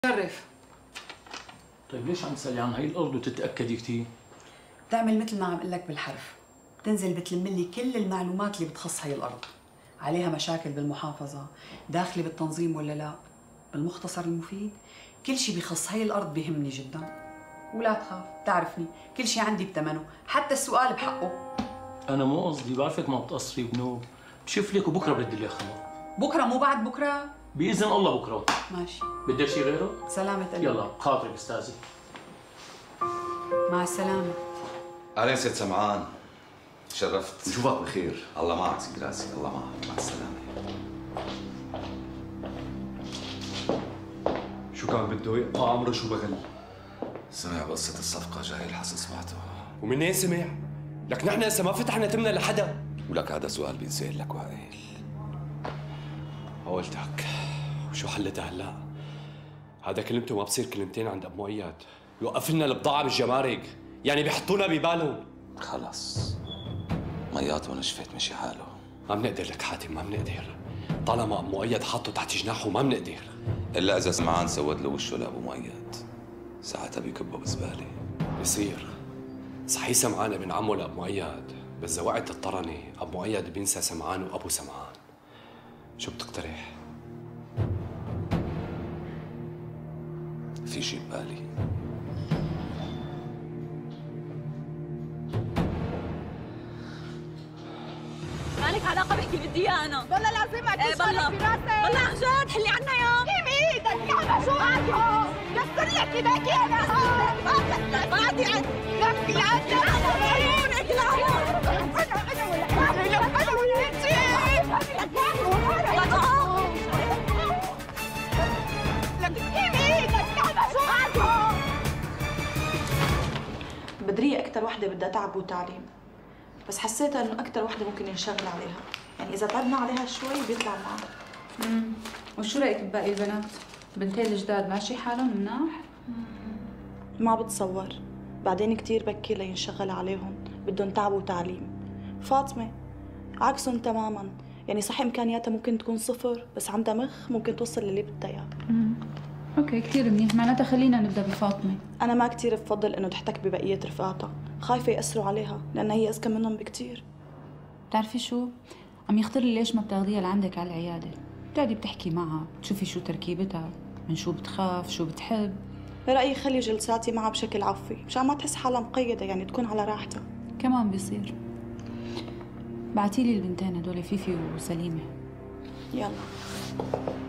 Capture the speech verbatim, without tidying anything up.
شرف. طيب ليش عم تسألي عن هي الأرض وتتأكدي كثير؟ بتعمل مثل ما عم اقول لك بالحرف، بتنزل بتلم لي كل المعلومات اللي بتخص هي الأرض، عليها مشاكل بالمحافظة، داخلة بالتنظيم ولا لا، بالمختصر المفيد، كل شيء بخص هي الأرض بيهمني جدا، ولا تخاف، تعرفني، كل شيء عندي بثمنه، حتى السؤال بحقه. أنا مو قصدي، بعرفك ما بتقصري بنوب، بشوف لك وبكرة بدي لك خبر. بكرة مو بعد بكرة؟ بإذن الله بكرة. ماشي. بدك شيء غيره؟ سلامة قلبي. يلا بخاطرك أستاذي. مع السلامة. أهلين سيد سمعان، تشرفت. نشوفك بخير. الله معك سيد راسي، الله معك، مع السلامة. شو كان بده يقطع عمره شو بغل؟ سمع قصة الصفقة جاي الحسن سمعته. ومنين سمع؟ لك نحن هسه ما فتحنا تمنا لحدا. ولك هذا سؤال بينسأل لك وائل. حاولتك وشو حلتها هلا؟ هذا كلمته ما بصير كلمتين عند ابو مؤيد، يوقف لنا البضاعة بالجمارك، يعني بيحطونا ببالهم. خلص مياته نشفت مشي حاله. ما بنقدر لك حاتم، ما بنقدر. طالما ابو مؤيد حاطه تحت جناحه ما بنقدر. إلا إذا سمعان سود له وشه لأبو مؤيد، ساعتها بيكبه بزبالة. بصير صحيح سمعان ابن عمه لابو مؤيد، بس إذا وقعت الطرنة ابو مؤيد بينسى سمعان وابو سمعان. شو بتقترح؟ في شي ببالي. مالك علاقة بحكي بدي اياه انا. والله لازم اكون بالله بالله عن جد حلي عنا يا كيف ايدك يا مشوقة كسر لك ايدك انا هون ما عندي عد لك العد عيونك العمر انا انا انا انا وليتي لك كيف ايدك يا مشوقة. بدرية أكتر وحدة بدها تعب وتعليم، بس حسيتها إنه أكتر وحدة ممكن ينشغل عليها، يعني إذا تعبنا عليها شوي بيطلع معنا. امم وشو رأيك بباقي البنات؟ بنتين الجداد ماشي حالهم مناح؟ ما بتصور، بعدين كتير بكير لينشغل عليهم، بدهم تعب وتعليم. فاطمة عكسهم تماماً، يعني صح إمكانياتها ممكن تكون صفر، بس عندها مخ ممكن توصل للي بدها إياه. اوكي كثير منيح، معناتها خلينا نبدا بفاطمه. انا ما كثير بفضل انه تحتك ببقيه رفقاتها، خايفه ياثروا عليها لانها هي اذكى منهم بكثير. بتعرفي شو؟ عم يخطر لي ليش ما بتاخذيها لعندك على العياده، بتقعدي بتحكي معها، بتشوفي شو تركيبتها، من شو بتخاف، شو بتحب. برايي خلي جلساتي معها بشكل عفوي مشان ما تحس حالها مقيده، يعني تكون على راحتها. كمان بيصير. بعتيلي البنتين هدول فيفي وسليمه. يلا.